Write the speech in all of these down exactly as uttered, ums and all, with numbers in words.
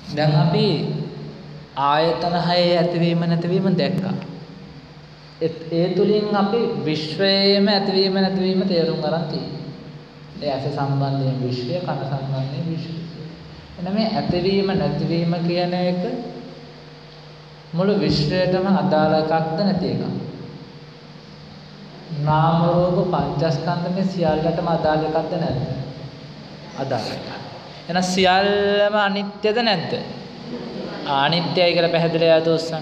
දැන් අපි ආයතන හයේ ඇතිවීම නැතිවීම දැක්කා. ඒ තුලින් අපි විශ්වයේම ඇතිවීම නැතිවීම තේරුම් ගන්න තියෙනවා. ඒ ඇස සම්බන්ධයෙන් විශ්වය, කන සම්බන්ධයෙන් විශ්වය. එන මේ ඇතිවීම නැතිවීම කියන එක මුළු විශ්වයටම අදාළ එකක්ද නැති එකක්ද? නාම රූප පංචස්කන්ධ මේ සියල්ලටම අදාළ එකක්ද නැද්ද? අදාළ එකක්. එහෙනම් සියල්ලම අනිත්‍යද නැද්ද? අනිත්‍යයි කියලා පැහැදිලි ආදෝස්සන්.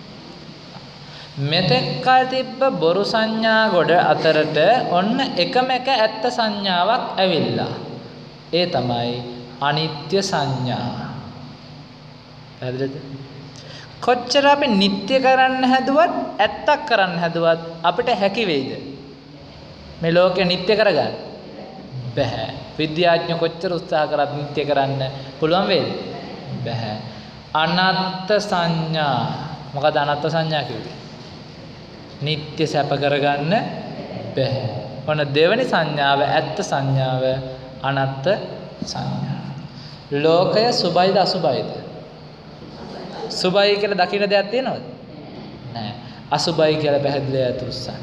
මෙතෙක් කල තිබ්බ බොරු සංඥා ගොඩ අතරට ඔන්න එකම එක ඇත්ත සංඥාවක් ඇවිල්ලා. ඒ තමයි අනිත්‍ය සංඥා. පැහැදිලිද? කොච්චර අපි නිට්ටය කරන්න හැදුවත් ඇත්තක් කරන්න හැදුවත් අපිට හැකි වෙයිද මේ ලෝකෙ නිට්ටය කරගන්න? බැහැ. විද්‍යාඥයෝ කොච්චර උත්සාහ කරත් නිට්ටය කරන්න පුළුවන් වේද? බැහැ. අනත්ත් සංඥා. මොකද අනත්ත් සංඥා කියන්නේ? නිට්ටය සැප කරගන්න බැහැ. ඔන්න දෙවෙනි සංඥාව ඇත්ත සංඥාව අනත්ත් සංඥා. ලෝකය සුභයිද අසුභයිද? සුභයි කියලා දකින්න දෙයක් තියෙනවද? නැහැ. අසුභයි කියලා පැහැදිලි යතුස්සන්.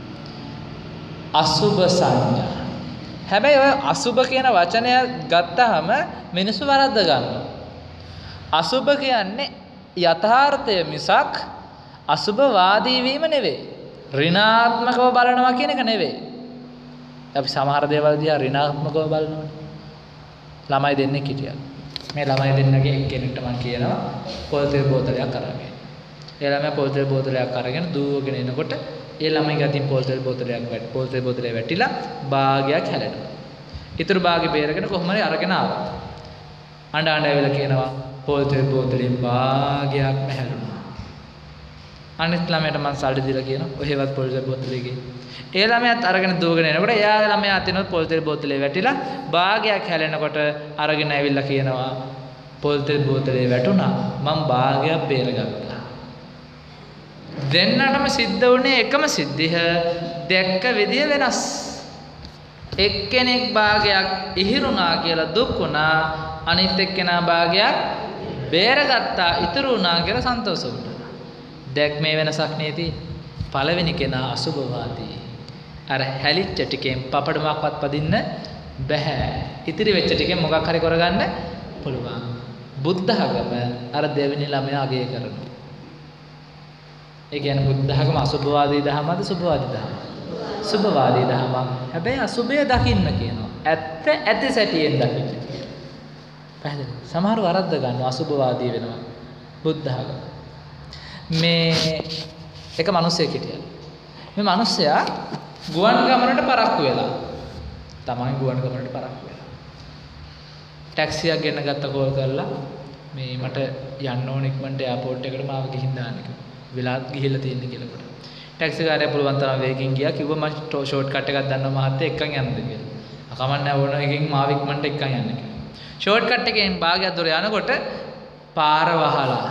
අසුභ සංඥා. හැබැයි ඔය අසුභ කියන වචනය ගත්තාම මිනිස්සු වරද්ද ගන්නවා. අසුභ කියන්නේ යථාර්ථය මිසක් අසුභවාදී වීම නෙවෙයි. ඍණාත්මකව බලනවා කියන එක නෙවෙයි. අපි සමහර දේවල් දිහා ඍණාත්මකව බලනවා. ළමයි දෙන්නෙක් හිටියා. මේ ළමයි දෙන්නගේ එක්කෙනෙක්ට මම කියනවා පොල් තෙල් බෝතලයක් අරගෙන. ඒ ළමයා පොල් තෙල් බෝතලයක් අරගෙන දුවගෙන එනකොට ඒ ළමයි ගතින් පොල් තෙල් බෝතලයක් වැටි පොල් තෙල් බෝතලේ වැටිලා භාගයක් හැලෙනවා. ඊටු භාගෙ බේරගෙන කොහොම හරි අරගෙන ආවා. අඬ අඬ ඇවිල්ලා කියනවා පොල් තෙල් බෝතලෙන් භාගයක්ම හැලුණා. අනිත් ළමයට මම සල්ලි දීලා කියනවා ඔහෙවත් පොල් තෙල් බෝතලේ ගිහින්. ඒ ළමයාත් අරගෙන දුවගෙන එනකොට එයා ළමයා අතිනොත් පොල් තෙල් බෝතලේ වැටිලා භාගයක් හැලෙනකොට අරගෙන ඇවිල්ලා කියනවා පොල් තෙල් බෝතලේ වැටුණා මම භාගයක් බේරගත්තා. දෙන්නටම සිද්ධ වුණේ එකම සිද්ධිය දැක්ක විදිය වෙනස්. එක්කෙනෙක් භාගයක් ඉහිරුණා කියලා දුක් වුණා අනිත් එක්කෙනා භාගයක් බේරගත්තා ඉතුරු වුණා කියලා සන්තෝෂ වුණා. දැක්මේ වෙනසක් නේද? පළවෙනි කෙනා අසුභවාදී. අර හැලිච්ච ටිකෙන් පපඩමක්වත් පදින්න බෑ. ඉතිරි වෙච්ච ටිකෙන් මොකක් හරි කරගන්න පුළුවන්. බුද්ධ ධර්ම අර දෙවෙනි ළමයා අගය කරනවා. ඒ කියන්නේ බුද්ධ ධර්ම අසුභවාදී ධර්මද සුභවාදී ධර්මද? සුභවාදී ධර්ම. හැබැයි අසුභය දකින්න කියනවා. ඇත්ත ඇති සැටියෙන් දකින්න. පැහැදිලි. සමහර වරද්ද ගන්නවා අසුභවාදී වෙනවා. බුද්ධ ධර්ම. මේ එක මිනිහෙක් හිටියා. මේ මිනිහයා ගුවන් ගමනට පරක්කු වෙලා. තමයි ගුවන් ගමනට පරක්කු වෙලා. ටැක්සියක් ගෙන ගත්ත කෝල් කරලා මේ මට යන්න ඕන ඉක්මනට එයාපෝට් එකට මාව ගිහින් දාන්න කිව්වා. වෙලාත් ගිහිල්ලා තියෙන්නේ කියලා කොට. ටැක්සි කාර්යය පුළුවන් තරම් වේගෙන් ගියා. කිව්වා මම ෂෝට් කට් එකක් දන්නවා මහත්තයා එක්කන් යන්නද කියලා. අකමන්නේ ඕන එකකින් මාව ඉක්මනට එක්කන් යන්න කියලා. ෂෝට් කට් එකෙන් භාගයක් දුර යනකොට පාර වහලා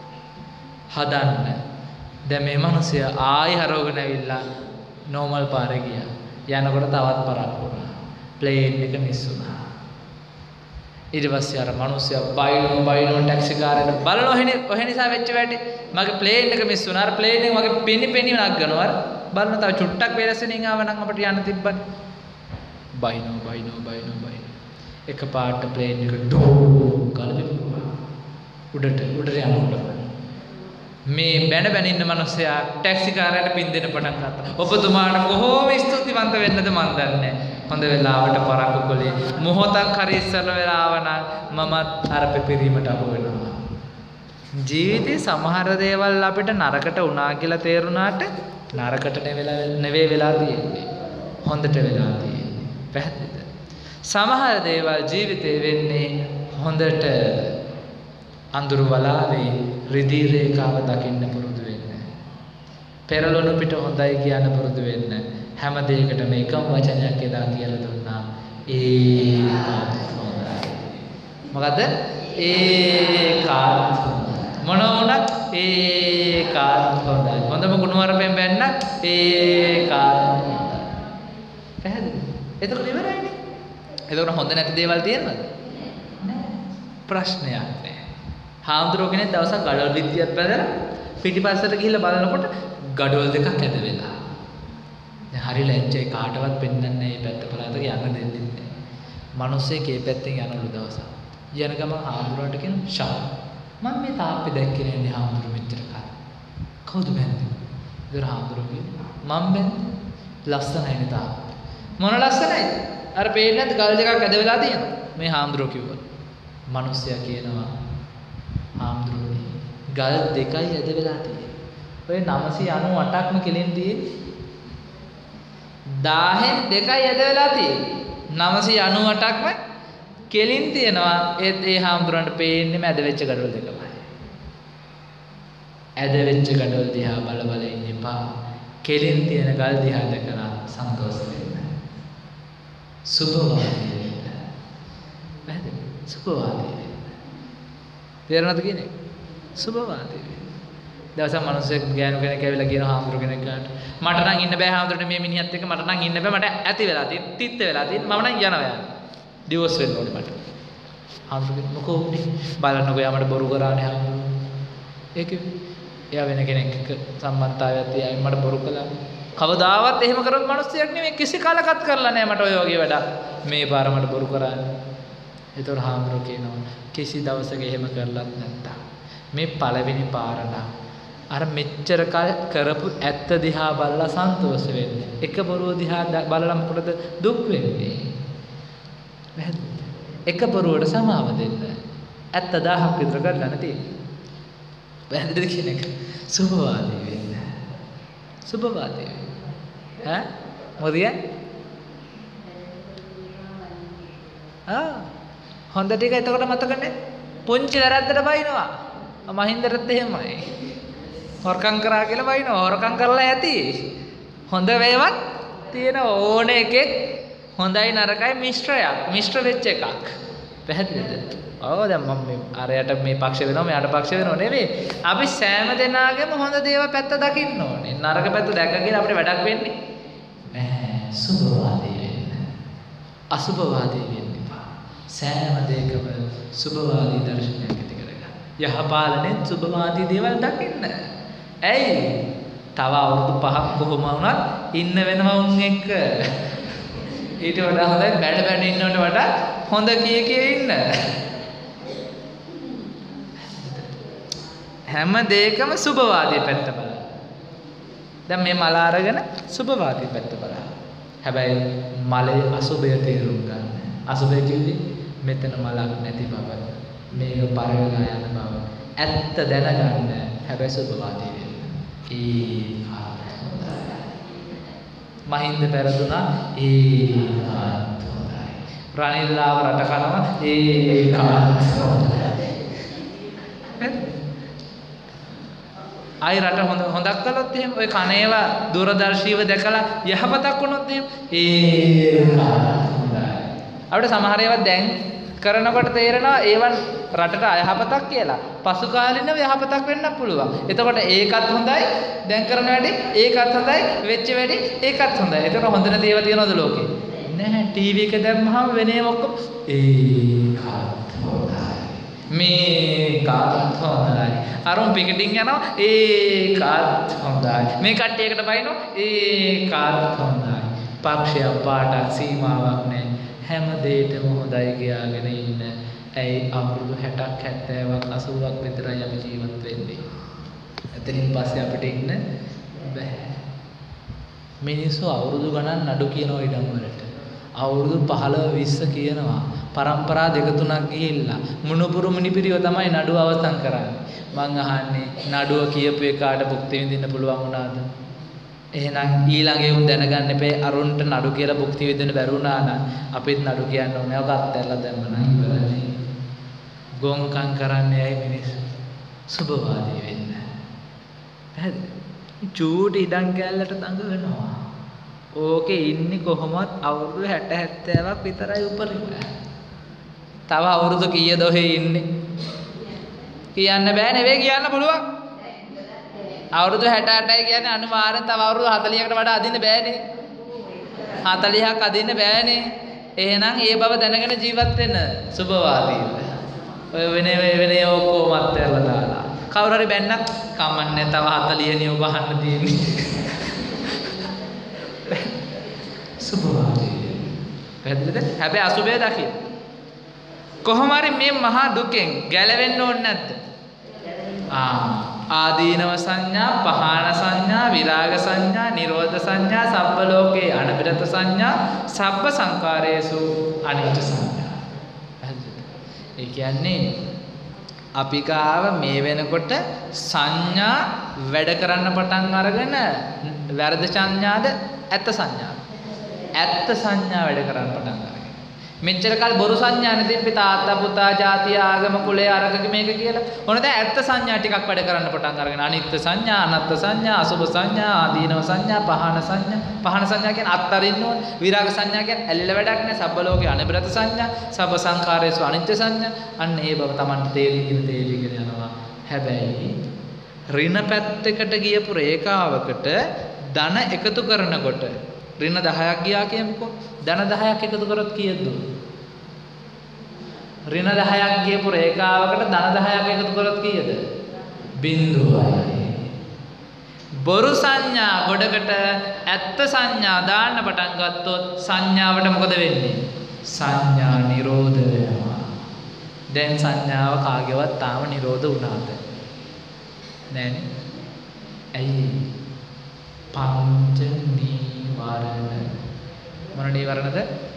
හදන්න. දැන් මේ මිනිස්සයා ආයි හරවගෙන ඇවිල්ලා නෝමල් පාරේ ගියා. යනකොට තවත් පරක්කු වුණා. ප්ලේන් එක මිස් වුණා. ඊට පස්සේ අර මිනිස්සයා බයිනෝ බයිනෝ ටැක්සි කාර්යයට බලනවා එහෙනේ ඔහෙ නිසා වෙච්ච වැඩි. මගේ ප්ලේන් එක මිස් වුණා. අර ප්ලේන් එක මගේ පෙනි පෙනි නගනවා. අර බලන තව චුට්ටක් වෙලසෙනින් ආව නම් අපිට යන්න තිබ්බනේ. බයිනෝ බයිනෝ බයිනෝ බයිනෝ. එකපාරට ප්ලේන් එක ඩෝ ගාලා උඩට උඩට යනකොට මේ බැන බැන ඉන්න මිනිස්සයා ටැක්සි කාර්යයට පින් දෙන්න පටන් ගත්තා. ඔබතුමාට කොහොම ස්තුතිවන්ත වෙන්නද මන් දන්නේ. හොඳ වෙලාවට පරක්කු කළේ. මොහොතක් හරි ඉස්සර වෙලාව නම් මමත් අර පෙපිරීමට අහු වෙනවා. ජීවිතේ සමහර දේවල් අපිට නරකට වුණා කියලා තේරුණාට නරකට නෙවෙයි වෙලා තියෙන්නේ. හොඳට වෙලා තියෙන්නේ. පැහැදිලිද? සමහර දේවල් ජීවිතේ වෙන්නේ හොඳට අඳුරු වලාවේ රිදී රේඛාව දකින්න පුරුදු වෙන්න. පෙරළුණු පිට හොඳයි කියන පුරුදු වෙන්න. හැම දෙයකටම එකම වචනයක් එදා කියලා දුන්නා. ඒකාත් හොඳයි. මොකද? ඒකාත් මොන වුණත් ඒකාත් හොඳයි. හොඳම ගුණවරපෙන් බැන්න ඒකාත් හොඳයි. පැහැදිලිද? එතකොට ඉවරයිනේ. එතකොට හොඳ නැති දේවල් තියෙනවද? නෑ. ප්‍රශ්නයක් නෑ. හාමුදුරුවෝ කෙනෙක් දවසක් ගඩොල් බිත්තියක් බැලලා පිටිපස්සට ගිහිල්ලා බලනකොට ගඩොල් දෙකක් ඇද වෙලා. දැන් හරි ලැජ්ජයි කාටවත් පෙන්වන්නේ නැහැ මේ පැත්ත පළාතක යන්න දෙන්නේ නැහැ. මිනිස්සෙක් මේ පැත්තෙන් යනලු දවසක්. යන ගමන් හාමුදුරුවන්ට කියන ෂා මම මේ තාප්පේ දැක්කේ නෑනේ හාමුදුරුවෝ මෙච්චර කාලේ. කවුද බැන්නේ? ඉතින් හාමුදුරුවෝ කිව්වා මම බැන්නේ. ලස්සනයිනේ තාප්පේ. මොන ලස්සනයි? අර පේන්නේ නැද්ද ගල් දෙකක් ඇද වෙලා තියෙනවා. මේ හාමුදුරුවෝ කිව්වා. මිනිස්සයා කියනවා හාමුදුරුවනේ ගල් දෙකයි ඇද වෙලා තියෙන්නේ. ඔය නවසිය අනූ අටක්ම කෙලින් තියෙන්නේ. දහයෙන් දෙකයි ඇද වෙලා තියෙන්නේ. නවසිය අනූ අටක්ම කෙලින් තියෙනවා. ඒත් ඒ හාමුදුරන්ට පේන්නේම ඇද වෙච්ච ගඩොල් දෙකමයි. ඇද වෙච්ච ගඩොල් දිහා බල බල ඉන්න එපා. කෙලින් තියෙන ගල් දිහා දැකලා සන්තෝෂ වෙන්න. සුභවාදී වෙන්න. පැහැදිලි? සුභවාදී වෙන්න. තේරෙනවද කියන්නේ? සුභවාදී වෙන්න. දවසක් මිනිස්සෙක් ගෑනු කෙනෙක් ඇවිල්ලා කියන හාමුදුරු කෙනෙක් ගාට මට නම් ඉන්න බෑ හාමුදුරනේ මේ මිනිහත් එක්ක මට නම් ඉන්න බෑ මට ඇති වෙලා තියෙන තිත්ත වෙලා තියෙන මම නම් යනවා යන්න. ඩිවෝස් වෙන්න ඕනේ මට. හාමුදුරු මොකෝ උනේ බලන්නකෝ යා මට බොරු කරානේ හාමුදුරු. ඒක එයා වෙන කෙනෙක් එක්ක සම්බන්ධතාවයක් තියාගෙන මට බොරු කළා. කවදාවත් එහෙම කරොත් මිනිස්සෙක් නෙමෙයි කිසි කාලකත් කරලා නැහැ මට ඔය වගේ වැඩ. මේ පාර මට බොරු කරානේ. ඒතකොට හාමුදුරු කියනවා කිසි දවසක එහෙම කරලත් නැත්තම් මේ පළවෙනි පාර නම් අර මෙච්චර කල් කරපු ඇත්ත දිහා බලලා සන්තෝෂ වෙන්නේ. එක බොරුව දිහා බලලා මොකටද දුක් වෙන්නේ? එක බොරුවට සමාව දෙන්න. ඇත්ත දහයක් විතර කරලා නැති. පැහැදිලිද කියන එක? සුභවාදී වෙන්න. සුභවාදී වෙන්න. ඈ මොදිය? ආ හොඳ ටික එතකොට මතකනේ. පුංචි වැරද්දට බයිනවා. මහින්දරත් එහෙමයි. හොරකම් කරා කියලා බයිනවා. හොරකම් කරලා ඇති. හොඳ වේවත් තියෙන ඕන එකෙක් හොඳයි නරකයි මිශ්‍රයක්. මිශ්‍ර වෙච්ච එකක්. පැහැදිලිද? ඔව් දැන් මම මේ අරයට මේ පක්ෂ වෙනවා මෙයාට පක්ෂ වෙනව නෙවෙයි. අපි සෑම දෙනාගේම හොඳ දේව පැත්ත දකින්න ඕනේ. නරක පැත්ත දැක්කගෙන අපිට වැඩක් වෙන්නේ නැහැ. සුභවාදී වෙන්න. අසුභවාදී වෙන්න එපා. සෑම දෙයකම සුභවාදී දර්ශනයක් ඇති කරගන්න. යහපාලනේ සුභවාදී දේවල් දකින්න. ඇයි? තව අවුරුදු පහක් කොහොම වුණත් ඉන්න වෙනවා උන් එක්ක. ඊට වඩා හොඳයි බැඩ බැඩ ඉන්නවට වඩා හොඳ කිය කිය ඉන්න. හැම දෙයකම සුභවාදී පැත්ත බලන්න. දැන් මේ මල අරගෙන සුභවාදී පැත්ත බලන්න. හැබැයි මලේ අසුභය තේරුම් ගන්න. අසුභය කියන්නේ මෙතන මලක් නැති බව. මේක පරවලා යන බව. ඇත්ත දැනගන්න. හැබැයි සුභවාදී වෙන්න. ඒකාත් හොඳයි. මහින්ද පෙරදුනා ඒකාත් හොඳයි. රනිල්ලාව රට කරනවා ඒකාත් හොඳයි. ආයි රට හොඳ හොඳක් කළොත් එහෙම ඔය කණේව දූරදර්ශීව දැකලා යහපතක් වුණොත් එහෙම ඒකාත් හොඳයි. අපිට සමහර ඒවා දැන් කරනකොට තේරෙනවා ඒවන් රටට අයහපතක් කියලා. පසු කාලිනව යහපතක් වෙන්න පුළුවන්. එතකොට ඒකත් හොඳයි. දැන් කරන වැඩේ ඒකත් හොඳයි. වෙච්ච වැඩේ ඒකත් හොඳයි. එතකොට හොඳ නැති ඒවා තියනවද ලෝකේ? නැහැ. ටීවී එක දැම්මහම වෙනේම ඔක්කොම ඒකත් හොඳයි. මේකත් හොඳයි. අරුන් පිකටින් යනවා ඒකත් හොඳයි. මේ කට්ටියකට බයිනෝ ඒකත් හොඳයි. පක්ෂයක් පාටක් සීමාවක් නැහැ. හැම දෙයකම හොඳයි කියාගෙන ඉන්න. ඇයි අවුරුදු හැටක් හැත්තෑවක් අසූවක් විතරයි අපි ජීවත් වෙන්නේ. එතනින් පස්සේ අපිට ඉන්න බෑ. මිනිස්සු අවුරුදු ගණන් නඩු කියනවා ඉඩම් වලට. අවුරුදු පහළොව විස්ස කියනවා. පරම්පරා දෙක තුනක් ගිහිල්ලා මුණුපුරු මුනිපිරිව තමයි නඩුව අවසන් කරන්නේ. මං අහන්නේ නඩුව කියපු එකාට භුක්ති විඳින්න පුළුවන් වුණාද? එහෙනම් ඊළඟේ උන් දැනගන්න එපේ අරුන්ට නඩු කියලා භුක්ති විඳින්න බැරුණා නම් අපිත් නඩු කියන්න ඕනේ. ඔක අත්හැරලා දැම්ම නම් ඉවරයි. ගොංකම් කරන්නේ ඇයි මිනිස්සු? සුභවාදී වෙන්න. පැහැදිලිද? චූටි ඉඩම් කැලලට දඟවනවා. ඕකේ ඉන්නේ කොහොමවත් අවුරුදු හැට හැත්තෑවක් විතරයි උපරිම. තව අවුරුදු කීයද ඔහෙ ඉන්නේ? කියන්න බෑ නෙවෙයි කියන්න පුළුවන්. අවුරුදු හැට අටයි කියන්නේ අනිවාර්යෙන් තව අවුරුදු හතළිහකට වඩා අදින්න බෑනේ. හතළිහක් අදින්න බෑනේ. එහෙනම් ඒ බව දැනගෙන ජීවත් වෙන්න සුභවාදීව. ඔය වෙනේ වෙනේ ඔක්කොම අත්හැරලා දාලා. කවුරු හරි බැන්නත් කමන්නේ තව හතලිය නියු ගහන්න තියෙන්නේ. සුභවාදී. පැහැදිලිද? හැබැයි අසුබය දකින්න. කොහොම හරි මේ මහා දුකෙන් ගැලවෙන්න ඕනේ නැද්ද? ආ ආදීනව සංඥා, පහාන සංඥා, විරාග සංඥා, නිරෝධ සංඥා, සබ්බ ලෝකේ අනිබ්‍රත සංඥා, සබ්බ සංකාරයේසු අනිච්ච සංඥා. ඒ කියන්නේ අපි ගාව මේ වෙනකොට සංඥා වැඩ කරන්න පටන් අරගෙන වැරදි සංඥාද ඇත්ත සංඥාද? ඇත්ත සංඥා වැඩ කරන්න පටන් අරගෙන. මෙච්චර කල් බොරු සංඥානේ තිබ්බේ තාත්තා පුතා ජාතිය ආගම කුලය අරගක මේක කියලා. ඔන්න දැන් ඇත්ත සංඥා ටිකක් වැඩ කරන්න පටන් අරගෙන අනිත්‍ය සංඥා, අනත්ත් සංඥා, අසුභ සංඥා, ආදීනව සංඥා, පහන සංඥා. පහන සංඥා කියන්නේ අත්තරින්න ඕන. විරාග සංඥා කියන්නේ ඇල්ලෙල වැඩක් නෑ. සබ්බ ලෝකේ අනිබ්‍රත සංඥා, සබ්බ සංඛාරේසු අනිත්‍ය සංඥා. අන්න ඒ බව Tamanට තේරිගෙන තේරිගෙන යනවා. හැබැයි ඍණ පැත්තකට ගියපු රේඛාවකට ධන එකතු කරනකොට ඍණ දහයක් ගියා කියමුකෝ. ධන දහයක් එකතු කරොත් කීයද? ඍණ දහයක් ගියපු රේඛාවකට ධන දහයක් එකතු කරොත් කීයද? බිංදුවයි. බොරු සංඥා ගොඩකට ඇත්ත සංඥා දාන්න පටන් ගත්තොත් සංඥාවට මොකද වෙන්නේ? සංඥා නිරෝධ වෙනවා. දැන් සංඥාව කාගේවත් තාම නිරෝධ වුණාද? නෑනේ. ඇයි? පංච නීවරණ. මොන නීවරණද?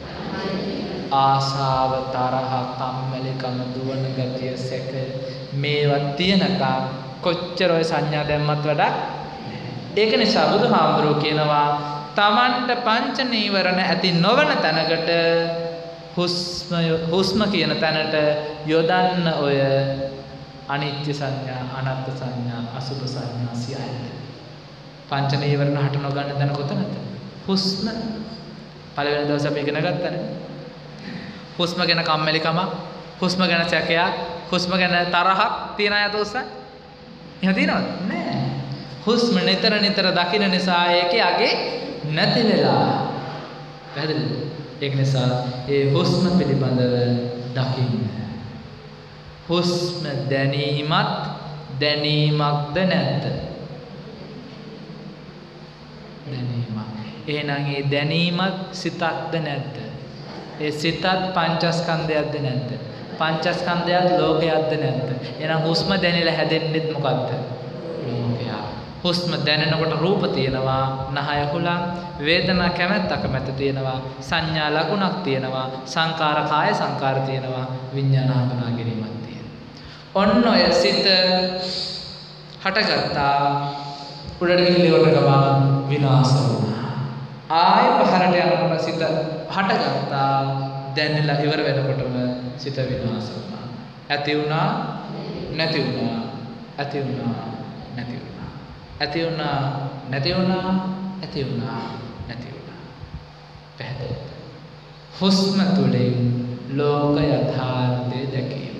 ආසාව, තරහ, කම්මැලිකම, දුවන ගතිය, සැක මේවා තියනකම් කොච්චර ඔය සංඥා දැම්මත් වඩා ඒක නිසා බුදුහාමුදුරුවෝ කියනවා Tamanට පංච නීවරණ ඇති නොවන තැනකට හුස්ම හුස්ම කියන තැනට යොදන්න ඔය අනිත්‍ය සංඥා, අනත්ත් සංඥා, අසුභ සංඥා සියල්ල. පංච නීවරණ හට නොගන්න තැන කොතනද? හුස්ම. පළවෙනි දවසේ අපි ඉගෙන ගත්තනේ. හුස්ම ගැන කම්මැලිකම, හුස්ම ගැන සැකයක්, හුස්ම ගැන තරහක් තියන අය තෝසන්. එහෙම තියනවද? නෑ. හුස්ම නිතර නිතර දකින්න නිසා ඒකේ අගේ නැති වෙලා. පැහැදිලිද? ඒක නිසා ඒ හුස්ම පිළිබඳව දකින්න. හුස්ම දැනීමත් දැනීමක්ද නැද්ද? දැනීමක්. එහෙනම් ඒ දැනීමත් සිතක්ද නැද්ද? ඒ සිතත් පංචස්කන්ධයක්ද නැද්ද? පංචස්කන්ධයත් ලෝකයක්ද නැද්ද? එහෙනම් හුස්ම දැනෙලා හැදෙන්නෙත් මොකද්ද? ලෝකයක්. හුස්ම දැනෙනකොට රූප තියෙනවා, නහය හුලං, වේදනා කැමැත්ත අකමැත්ත තියෙනවා, සංඥා ලකුණක් තියෙනවා, සංකාර කාය සංකාර තියෙනවා, විඥාන හඳුනා ගැනීමක් තියෙනවා. ඔන්න ඔය සිත හටගත්තා, උඩට ගිහින් ඉවරට ගමන් විනාශ වුණා. ආය පහරට යනකොට සිත හටගත්තා, දැනෙලා ඉවර වෙනකොටම සිත විනාශ වුණා. ඇති වුණා, නැති වුණා, ඇති වුණා, නැති වුණා. ඇති වුණා, නැති වුණා, ඇති වුණා, නැති වුණා. පැහැදිලිද? හුස්ම තුලින් ලෝක යථාර්ථය දැකීම.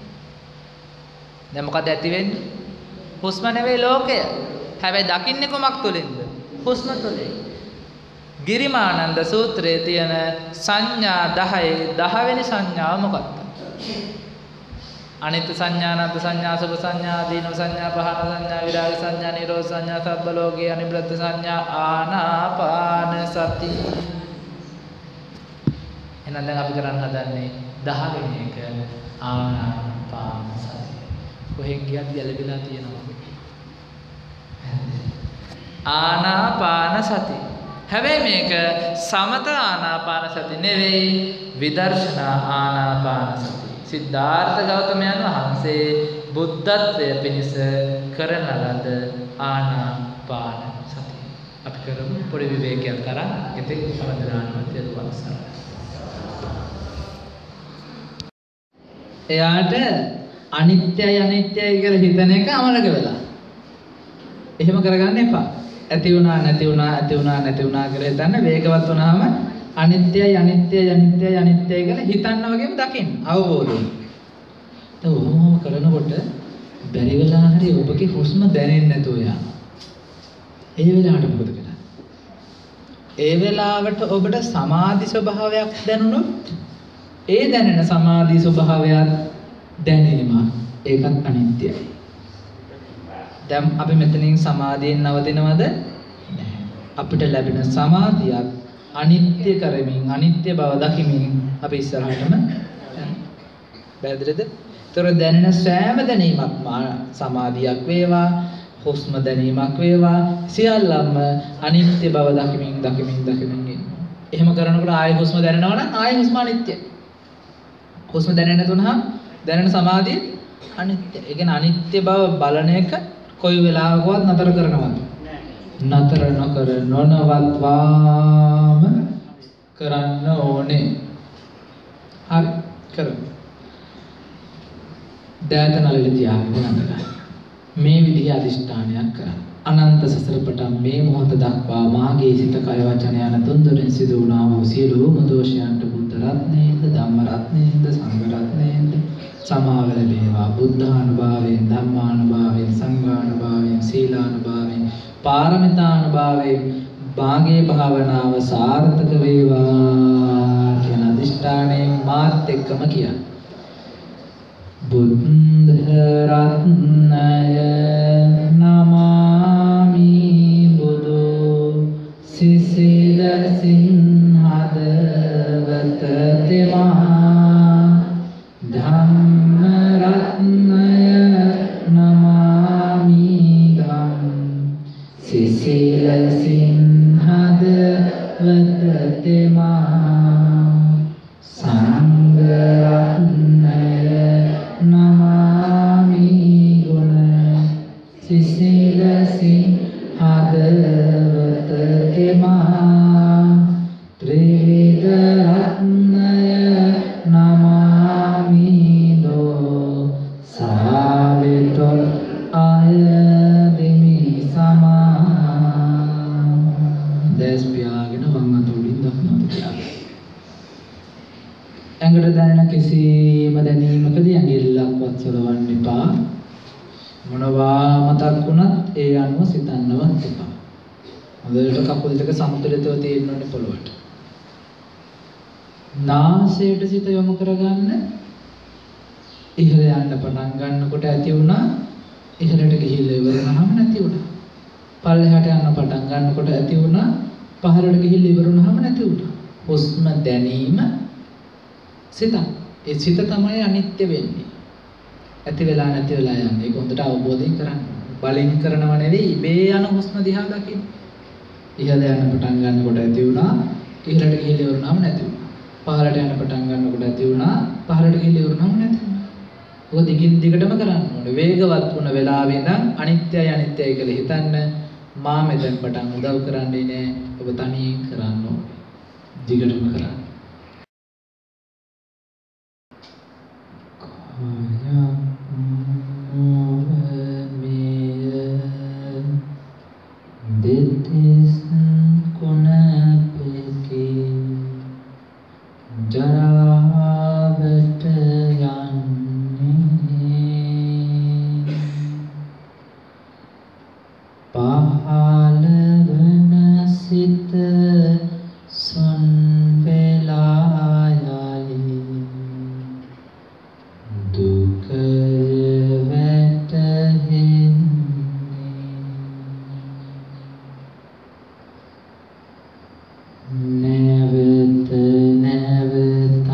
දැන් මොකද ඇති වෙන්නේ? හුස්ම නෙවෙයි ලෝකය. හැබැයි දකින්නේ කොමක් තුලින්ද? හුස්ම තුලින්. ගිරිමානන්ද සූත්‍රයේ තියෙන සංඥා දහයේ දහ වෙනි සංඥාව මොකක්ද? අනිත්‍ය සංඥා, අනත්ත් සංඥා, සුභ සංඥා, ආදීනව සංඥා, පහන සංඥා, විරාග සංඥා, නිරෝධ සංඥා, සබ්බ ලෝකේ අනිබ්‍රත සංඥා, ආනාපාන සති. එහෙනම් දැන් අපි කරන්න හදන්නේ දහ වෙනි එක ආනාපාන සති. කොහෙන් ගියත් ගැලවිලා තියෙනවා. ආනාපාන සති. හැබැයි මේක සමත ආනාපාන සති නෙවෙයි, විදර්ශනා ආනාපාන සති. සිද්ධාර්ථ ගෞතමයන් වහන්සේ බුද්ධත්වයේ පිණිස කරන ලද ආනාපාන සතිය. අපි කරමු පොඩි විවේකයක් තරම්. ඉතින් අවධානවත් යොදවන්න සරලයි. එයාට අනිත්‍යයි අනිත්‍යයි කියලා හිතන එක අමරක වෙලා. එහෙම කරගන්න එපා. ඇති වුණා නැති වුණා ඇති වුණා නැති වුණා කියලා හිතන්න. වේගවත් වුණාම අනිත්‍යයි අනිත්‍යයි අනිත්‍යයි අනිත්‍යයි කියලා හිතන්න වගේම දකින්න අවබෝධයෙන්. ඒ වොහොම කරනකොට බැරි වෙලා හරි ඔබගේ හුස්ම දැනෙන්නේ නැතුව යනවා. ඒ වෙලාවට මොකද කරන්නේ? ඒ වෙලාවට ඔබට සමාධි ස්වභාවයක් දැනුණොත් ඒ දැනෙන සමාධි ස්වභාවයත් දැනීම ඒකත් අනිත්‍යයි. දැන් අපි මෙතනින් සමාධියෙන් නවතිනවද? නැහැ. අපිට ලැබෙන සමාධියක් අනිත්‍ය කරමින් අනිත්‍ය බව දකිමින් අපි ඉස්සරහටම යනවා. බැලුවද? ඒතර දැනෙන සෑම දැනීමක්ම සමාධියක් වේවා, හුස්ම දැනීමක් වේවා, සියල්ලම අනිත්‍ය බව දකිමින් දකිමින් දකිමින් ඉන්නවා. එහෙම කරනකොට ආයෙ හුස්ම දැනෙනවා නම් ආයෙ හුස්ම අනිත්‍යයි. හුස්ම දැනෙන්නේ නැතුනහම දැනෙන සමාධිය අනිත්‍යයි. ඒ කියන්නේ අනිත්‍ය බව බලන එක කොයි වෙලාවකවත් නතර කරනවද? නතර නොකර නොනවත්වාම කරන්න ඕනේ. හරි කරමු. දෑත නළලි තියාගෙන නතර. මේ විදිහේ අදිෂ්ඨානයක් කරන්න. අනන්ත සසර පටන් මේ මොහොත දක්වා මාගේ සිත කය වචන යන තුන්දොරින් සිදු වුණා වූ සියලුම දෝෂයන්ට බුද්ධ රත්නයේද ධම්ම රත්නයේද සංඝ රත්නයේද සමාව ලැබේවා. බුද්ධානුභාවයෙන් ධම්මානුභාවයෙන් සංඝානුභාවයෙන් සීලානුභාවයෙන් පාරමිතානුභාවයෙන් භාගයේ භාවනාව සාර්ථක වේවා කියන අදිෂ්ඨානයෙන් මාත් එක්කම කියන්න. බුද්ධ රත්නය නමාමි බුදු සිසිලසින් හදවත තෙමා ධම්ම රත්නය නමාමි ධම් සිසිලසින් හදවත තෙමා සංඝ රත්නය නමාමි ගුණ සිසිලසින් හදවත තෙමා ත්‍රිවිධ රත්නය නමාමි දෝ සාවිතොල් ආය දෙමි සමා දැස් පියාගෙන වම් අත උඩින් දකුණු අත පියාගෙන ඇඟට දැනෙන කිසිම දැනීමකදී ඇඟිල්ලක්වත් සලවන්න එපා. මොනවා මතක් වුණත් ඒ අනුව සිතන්නවත් එපා. හොඳට කකුල් දෙක සමතුලිතව තියෙන්න ඕනේ පොළොවට. නාසයට සිත යොමු කරගන්න. ඉහළ යන්න පටන් ගන්නකොට ඇති වුණා ඉහළට ගිහිල්ලා ඉවර වුණාම නැති වුණා. පල්ලෙහාට යන්න පටන් ගන්නකොට ඇති වුණා පහළට ගිහිල්ලා ඉවර වුණාම නැති වුණා. හුස්ම දැනීම සිත. ඒ සිත තමයි අනිත්‍ය වෙන්නේ. ඇති වෙලා නැති වෙලා යන්නේ. ඒක හොඳට අවබෝධයෙන් කරන්න. බලෙන් කරනව නෙවෙයි ඉබේ යන හුස්ම දිහා දකින්න. ඉහළ යන පටන් ගන්නකොට ඇති වුණා ඉහළට ගිහිල්ලා ඉවර වුණාම නැති වුණා. පහළට යන පටන් ගන්නකොට ඇති වුණා පහළට ගිහිල්ලා ඉවර වුණාම නැති වුණා. ඔය දිගින් දිගටම කරන්න ඕනේ. වේගවත් වුණ වෙලාවෙ ඉඳන් අනිත්‍යයි අනිත්‍යයි කියලා හිතන්න. මා මෙතෙන් පටන් උදව් කරන්නේ නෑ. ඔබ තනියෙන් කරන්න ඕනේ. දිගටම කරන්න. ජරාවට යන්නේ පහළ වන සිත සොන් වෙලා යයි දුකය වැටහෙන්නේ නැවත නැවතත්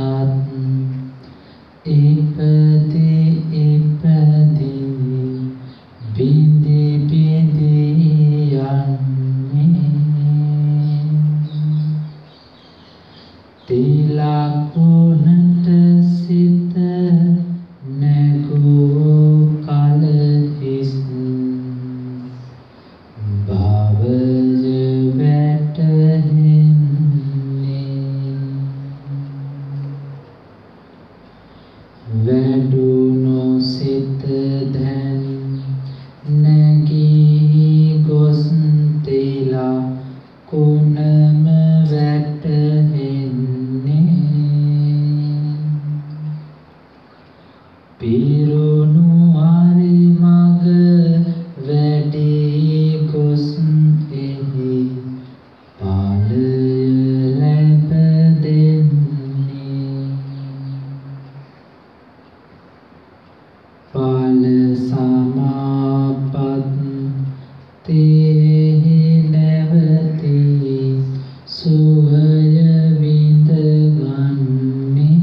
ඉපදී ඉපදී බිඳි බිඳි යන්නේ තිලකුණට සිත නැගූ කල හිස් භවය වැටහෙන්නේ වැඩුණු සිත දැන් නැගී ගොස් තිලා කුණම වැටහෙන්නේ පිරුණු හරි මග වැඩි ගොස් එහි පාලය ලැබ දෙන්නේ ඵල සමාපත්තේ නැවති සුවය විඳ ගන්නේ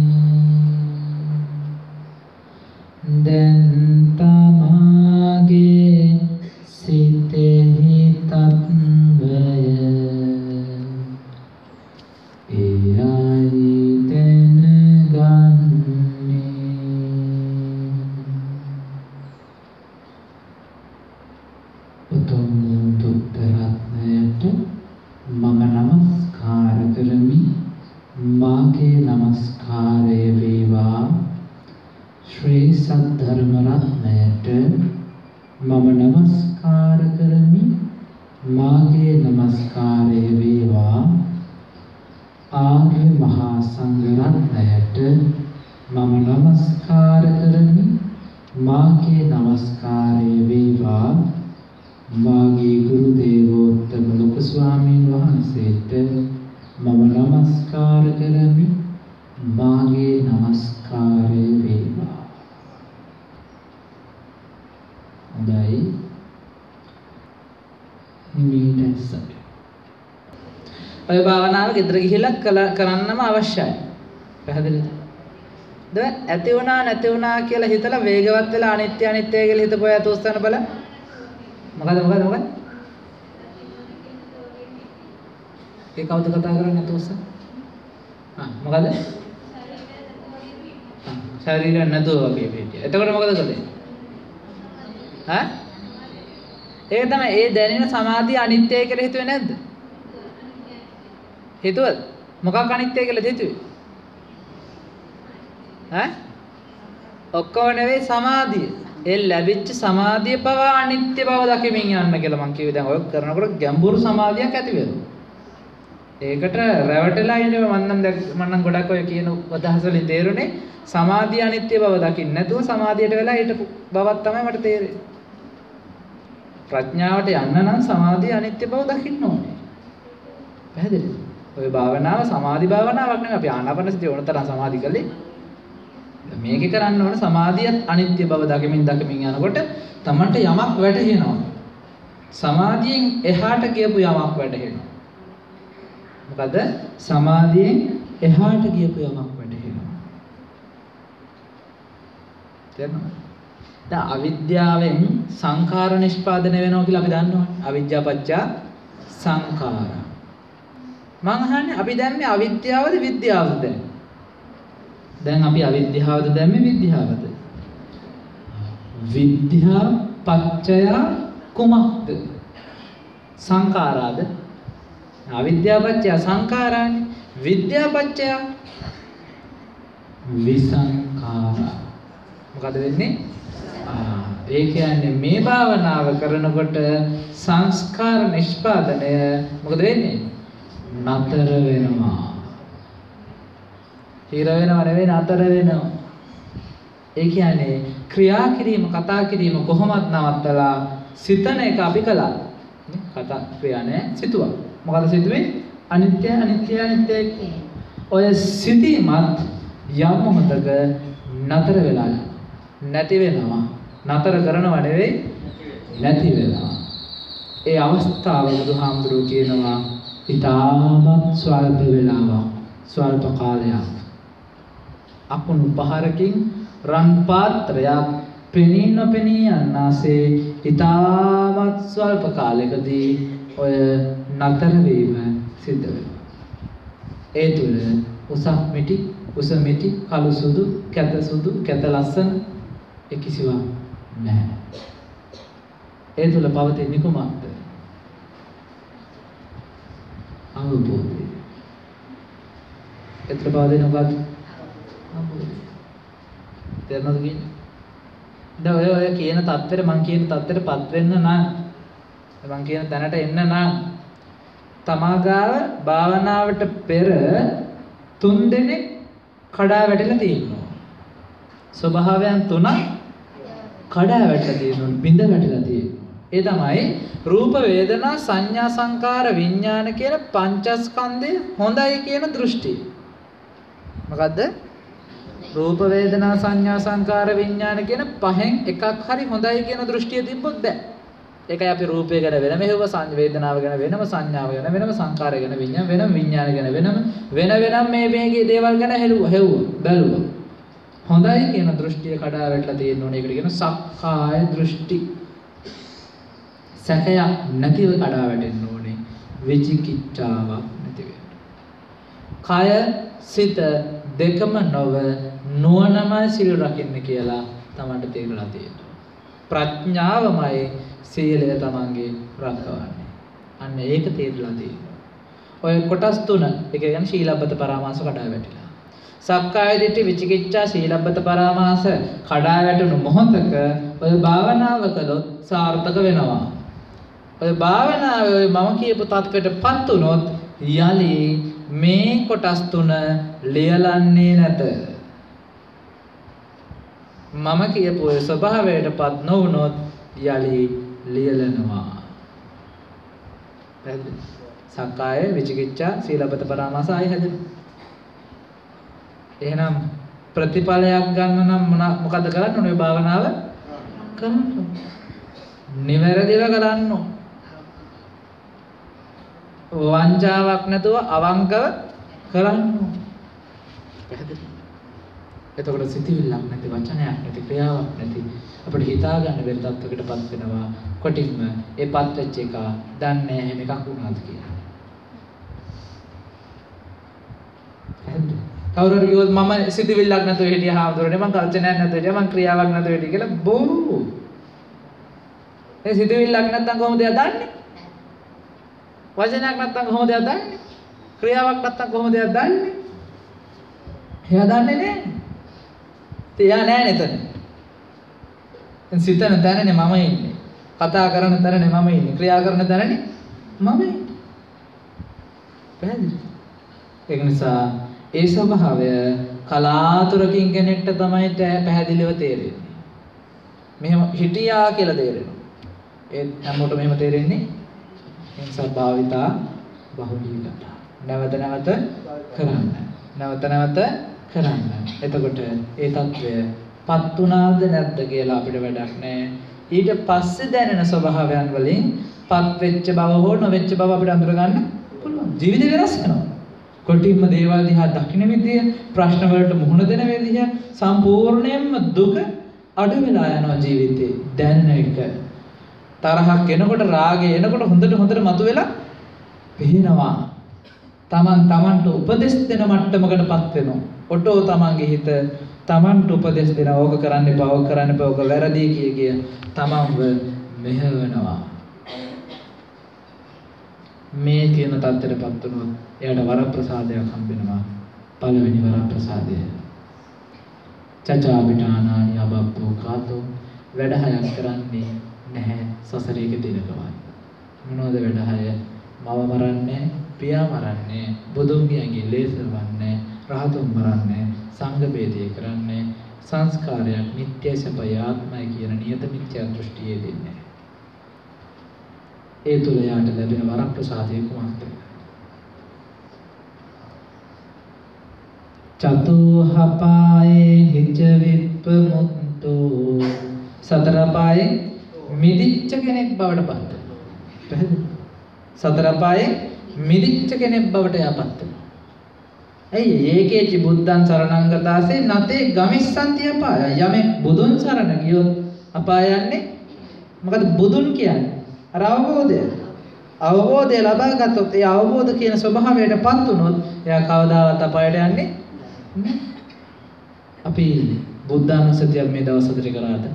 දැන් තමාගේ සිතෙහි තත්වය එයයි දැනගන්නේ උතුම් බුද්ධ රත්නයට මම නමස්කාර කරමි මාගේ නමස්කාරය වේවා ශ්‍රී සද්ධර්ම රත්නයට මම නමස්කාර කරමි මාගේ නමස්කාරය වේවා ආර්ය මහා සංඝ රත්නයට මම නමස්කාර කරමි මාගේ නමස්කාරය වේවා මාගේ ගුරු දේවෝත්තම ලොකු ස්වාමීන් වහන්සේට මම නමස්කාර කරමි මාගේ නමස්කාරය වේවා. හොඳයි. හිමීට සැප. ඔය භාවනාව ගෙදර ගිහිල්ලා කරන්නම අවශ්‍යයි. පැහැදිලිද? ද ඇති වුණා නැති වුණා කියලා හිතලා වේගවත් වෙලා අනිත්‍ය අනිත්‍ය කියලා හිතපොය අතෝස්තන බල. මොකද මොකද මොකද? ඒ කවුද කතා කරන්නේ අතෝස්තන? ආ මොකද? ශරීරය නැතුව වගේ පිටිය. එතකොට මොකද කළේ? ඈ? ඒක තමයි ඒ දැනෙන සමාධිය අනිත්‍යයි කියලා හිතුවේ නැද්ද? හිතුවද? මොකක් අනිත්‍යයි කියලා හිතුවේ? ඈ? ඔක්කොම නෙවෙයි සමාධිය. ඒ ලැබිච්ච සමාධිය පවා අනිත්‍ය බව දකිමින් යන්න කියලා මම කිව්වේ. දැන් ඔය කරනකොට ගැඹුරු සමාධියක් ඇති වෙනවා. ඒකට රැවටලා ඉන්නේ මම නම් මම නම් ගොඩක් ඔය කියන අදහස වලින් තේරුනේ සමාධිය අනිත්‍ය බව දකින්න නැතුව සමාධියට වෙලා ඊට බවක් තමයි මට තේරෙන්නේ. ප්‍රඥාවට යන්න නම් සමාධිය අනිත්‍ය බව දකින්න ඕනේ. පැහැදිලිද? ඔය භාවනාව සමාධි භාවනාවක් නෙවෙයි අපි ආනාපානසතිය ඕන තරම් සමාධි කළේ. මේකේ කරන්න ඕන සමාධියත් අනිත්‍ය බව දකිමින් දකිමින් යනකොට තමන්ට යමක් වැටහෙනවා. සමාධියෙන් එහාට ගියපු යමක් වැටහෙනවා. මොකද සමාධියෙන් එහාට ගියපු යමක් වැටහෙනවා. තේරෙනවද? දැන් අවිද්‍යාවෙන් සංඛාර නිෂ්පාදනය වෙනවා කියලා අපි දන්නවනේ. අවිද්‍යාව පත්‍ය සංඛාර. මං අහන්නේ අපි දැම්මේ අවිද්‍යාවද විද්‍යාවද දැන්? දැන් අපි අවිද්‍යාවද දැම්මේ විද්‍යාවද? විද්‍යා පත්‍ය කුමක්ද? සංඛාරාද? අවිද්‍යාව පත්‍ය සංඛාරානේ. විද්‍යා පත්‍ය විසංඛාරා. මොකද වෙන්නේ? ආ ඒ කියන්නේ මේ භාවනාව කරනකොට සංස්කාර නිෂ්පාදනය මොකද වෙන්නේ? නතර වෙනවා. හිර වෙනව නෙවෙයි නතර වෙනවා. ඒ කියන්නේ ක්‍රියා කිරීම කතා කිරීම කොහොමද නවත්තලා සිතන එක අපි කළා. කතා ක්‍රියා නෑ සිතුවා. මොකද සිතුවේ? අනිත්‍ය අනිත්‍ය අනිත්‍ය. ඔය සිතීමත් යම් මොහොතක නතර වෙලා නැති වෙනවා. නතර කරනව නෙවෙයි නැති වෙනවා. ඒ අවස්ථාව බුදුහාමුදුරුවෝ කියනවා ඊටමත් ස්වල්ප වේලාවක් ස්වල්ප කාලයක් අකුණු පහරකින් රන් පාත්‍රයක් පෙනී නොපෙනී යන්නාසේ ඊටමත් ස්වල්ප කාලයකදී ඔය නතර වීම සිද්ධ වෙනවා. ඒ තුල උසක් මිටි උස මිටි කළු සුදු කැත සුදු කැත ලස්සන ඒ කිසිවක් නැහැ. ඒ තුල පවතින කුමක්ද? අවබෝධය. එතන පවතින මොකක්ද? අවබෝධය. තේරෙනවද කියන්නේ? දැන් ඔය ඔය කියන தත්ත්වෙට මම කියන தත්ත්වෙටපත් වෙන්න නම් මම කියන තැනට එන්න නම් තමාගාව භාවනාවට පෙර තුන් දෙනෙක් කඩා වැටලා තියෙනවා. ස්වභාවයන් තුනක් කඩා වැටලා තියෙනවා, බිඳ වැටලා තියෙනවා. ඒ තමයි රූප වේදනා සංඥා සංකාර විඥාන කියන පංචස්කන්ධය හොඳයි කියන දෘෂ්ටිය. මොකද්ද? රූප වේදනා සංඥා සංකාර විඥාන කියන පහෙන් එකක් හරි හොඳයි කියන දෘෂ්ටිය තිබ්බොත් බෑ. ඒකයි අපි රූපය ගැන වෙනම හෙව්ව සංඥා වේදනාව ගැන වෙනම සංඥාව ගැන වෙනම සංකාරය ගැන විඥාන වෙනම විඥාන ගැන වෙනම වෙන වෙනම මේ මේකේ දේවල් ගැන හෙළුවා හෙව්වා බැලුවා. හොඳයි කියන දෘෂ්ටිය කඩා වැටලා තියෙන ඕනේ. ඒකට කියන සක්කාය දෘෂ්ටි. සැකයක් නැතිව කඩා වැටෙන්න ඕනේ. විචිකිච්ඡාවක් නැති වෙන්න. කය සිත දෙකම නොව නුවණමයි සිල් රකින්න කියලා තමන්ට තේරලා තියෙනවා. ප්‍රඥාවමයි සීලය තමන්ගේ රැකවන්නේ. අන්න ඒක තේරලා තියෙනවා. ඔය කොටස් තුන ඒ කියන්නේ ශීලබ්බත පරාමාස කඩා වැටිලා. සක්කාය දිට්ඨි විචිකිච්ඡා ශීලබ්බත පරාමාස කඩා වැටුණු මොහොතක ඔය භාවනාව කළොත් සාර්ථක වෙනවා. ඔය භාවනාවේ ඔය මම කියපු තත්ත්වයටපත් වුණොත් යලි මේ කොටස් තුන ලියලන්නේ නැත. මම කියපු ඔය ස්වභාවයටපත් නොවුනොත් යලි ලියලනවා. පැහැදිලි? සක්කාය විචිකිච්ඡා සීලබ්බත පරාමාස ආයි හැදෙනවා. එහෙනම් ප්‍රතිඵලයක් ගන්න නම් මොකද කරන්න ඕනේ? භාවනාව කරන්න ඕනේ. නිවැරදිව කරන්න ඕනේ. වංචාවක් නැතුව අවංකව කරන්න ඕනේ. පැහැදිලි? එතකොට සිතිවිල්ලක් නැති වචනයක් නැති ක්‍රියාවක් නැති අපිට හිතා ගන්න බැරි තත්වයකටපත් වෙනවා. කොටින්ම ඒ පත් වෙච්ච එක දන්නේ නැහැ මේකක් වුණාද කියලා. පැහැදිලි? කවුරු හරි කිව්වොත් මම සිතිවිල්ලක් නැතුව හිටියා හාමුදුරනේ මම කල්චනයක් නැතුව හිටියා මම ක්‍රියාවක් නැතුව හිටියා කියලා බොරු. ඒ සිතිවිල්ලක් නැත්නම් කොහොමද එයා දන්නේ? වචනයක් නැත්නම් කොහොමද එයා දන්නේ? ක්‍රියාවක් නැත්නම් කොහොමද එයා දන්නේ? එයා දන්නේ නැහැ. එයා නැහැ නේද? දැන් සිතන තැනනේ මම ඉන්නේ. කතා කරන තැනනේ මම ඉන්නේ. ක්‍රියා කරන තැනනේ මම ඉන්නේ. පැහැදිලි? ඒක නිසා ඒ ස්වභාවය කලාතුරකින් කෙනෙක්ට තමයි පැහැදිලිව තේරෙන්නේ. මෙහෙම හිටියා කියලා තේරෙනවා. ඒ හැමෝටම මෙහෙම තේරෙන්නේ ඒ නිසා භාවිතා බහුලීකත. නැවත නැවත කරන්න. නැවත නැවත කරන්න. එතකොට ඒ తත්වය පත් උනාද නැද්ද කියලා අපිට වැඩක් නැහැ. ඊට පස්සේ දැනෙන ස්වභාවයන් වලින් පත් වෙච්ච බව හෝ නොවෙච්ච බව අපිට අඳුර ගන්න පුළුවන්. ජීවිතය වෙනස් වෙනවා. කොටින්ම දේවල් දිහා දකින්න විදිය, ප්‍රශ්න වලට මුහුණ දෙන විදිය සම්පූර්ණයෙන්ම දුක අඩු වෙලා යනවා ජීවිතේ. දැනෙන එක. තරහක් එනකොට රාගය එනකොට හොඳට හොඳට මතුවෙලා පේනවා. Taman tamanට උපදෙස් දෙන මට්ටමකටපත් වෙනවා. ඔටෝ තමන්ගේ හිත තමන්ට උපදෙස් දෙනවා. ඕක කරන්න එපා, ඕක කරන්න එපා, ඕක වැරදි කිය කිය තමන්ව මෙහෙවනවා. මේ කියන තත්ත්වයටපත් වුණොත් එයාට වරප්‍රසාදයක් හම්බෙනවා. පළවෙනි වරප්‍රසාදය. චචාබිටානානි අබබ්බෝ කාතෝ වැඩ හයක් කරන්නේ නැහැ සසරේක දිනකමයි. මොනවද වැඩ හය? මව මරන්නේ, පියා මරන්නේ, බුදුන්ගේ ලේසවන්නේ, රහතුන් මරන්නේ, සංඝ ભેදය කරන්නේ, සංස්කාරයක් නිට්ටය සපය ආත්මය කියන නියත මිත්‍යා දෘෂ්ටියේ දෙන්නේ. ඒ තුල යාට ලැබෙන වරප්‍රසාදය කුමක්ද? චතුහපායේ හිච විප්පමුත්තෝ සතර පායේ මිදිච්ච කෙනෙක් බවට පත් වෙනවා. පැහැදිලි? සතර පායේ මිදිච්ච කෙනෙක් බවට යපත් වෙනවා. ඇයි ඒකේචි බුද්ධං සරණං ගතාසේ නතේ ගමිස්සන්ති අපාය. යමෙක් බුදුන් සරණ ගියොත් අපාය යන්නේ මොකද බුදුන් කියන්නේ? අර අවබෝධය. අවබෝධය ලබා ගත්තොත් ඒ අවබෝධ කියන ස්වභාවයටපත් වුණොත් එයා කවදාවත් අපායට යන්නේ නැහැ. අපි බුද්ධානුස්සතිය මේ දවස් හතරේ කරාද?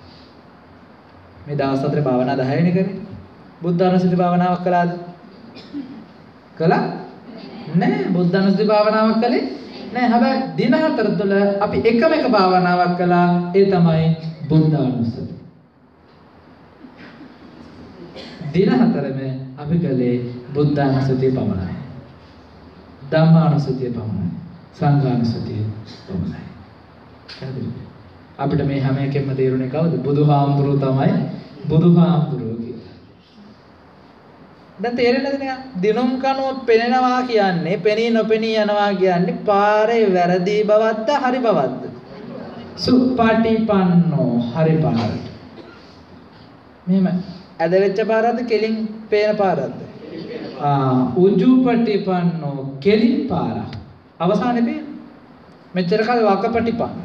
මේ දවස් හතරේ භාවනා දහය වෙනි කරේ. බුද්ධානුස්සති භාවනාවක් කළාද? කළා? නෑ. බුද්ධානුස්සති භාවනාවක් කළේ නෑ. හැබැයි දින හතර තුළ අපි එකම එක භාවනාවක් කළා. ඒ තමයි බුද්ධානුස්සති. දින හතරෙම අපි කළේ බුද්ධානුස්සතිය පමණයි. ධම්මානුස්සතිය පමණයි. සංඝානුස්සතිය පමණයි. අපිට මේ හැම එකෙම තේරුනේ කවුද? බුදුහාමුදුරුවෝ තමයි බුදුහාමුදුරුවෝ කියලා. දැන් තේරෙන්නද නිකන්? දිනුම් කනුව පෙනෙනවා කියන්නේ, පෙනී නොපෙනී යනවා කියන්නේ පාරේ වැරදි බවක්ද හරි බවක්ද? සුපටිපන්නෝ හරි පාරට. මෙහෙම ඇද වෙච්ච පාරක්ද කෙලින් පේන පාරක්ද? ආ උජුපටිපන්නෝ කෙලින් පාරක්. අවසානයේ පේන. මෙච්චර කල් වකපටිපන්න.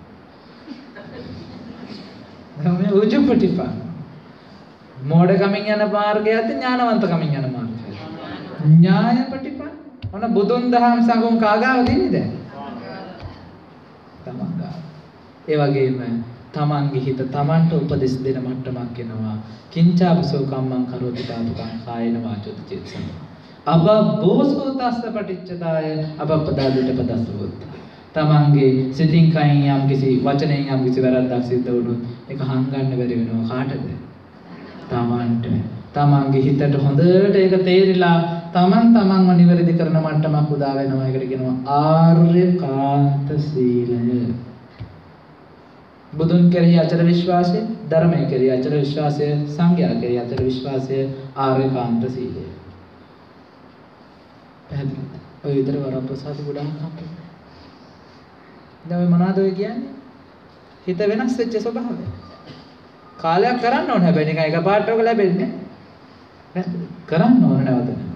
මේ උජුපටිපන්න. මෝඩ කමින් යන මාර්ගයක්ද ඥානවන්ත කමින් යන මාර්ගයක්ද? ඥායපටිපන්න. ඔන්න බුදුන් දහම් සංගම් කාගාව දෙන්නේ දැන්? තමන් ගාව. ඒ වගේම තමන්ගේ හිත තමන්ට උපදෙස් දෙන මට්ටමක් එනවා. කිංචාපසෝ කම්මං කරෝති පාපකං කායේන වාචෝ චේතසං. අබබෝසෝතස්ස පටිච්චදාය අබපදාදිට පදස්සවොත්. තමන්ගේ සිතින් කයින් යම් කිසි වචනයෙන් යම් කිසි වැරද්දක් සිද්ධ වුණොත් ඒක හංගන්න බැරි වෙනවා කාටද? තමන්ට. තමන්ගේ හිතට හොඳට ඒක තේරිලා තමන් තමන්ව නිවැරදි කරන මට්ටමක් උදා වෙනවා. ඒකට කියනවා ආර්යකාන්ත සීලය. බුදුන් කෙරෙහි අචල විශ්වාසය, ධර්මයේ කෙරෙහි අචල විශ්වාසය, සංඝයා කෙරෙහි අචල විශ්වාසය ආර්යකාන්ත සීලය. පැහැදිලිද? ඔය විතර වරප්‍රසාද ගොඩාක් හම්බුනේ. දැන් ඔය මොනවද ඔය කියන්නේ? හිත වෙනස් වෙච්ච ස්වභාවය. කාලයක් කරන්න ඕනේ හැබැයි නිකන් එකපාරට ඔක ලැබෙන්නේ නැහැ. කරන්න ඕනේ නැවත නැවත.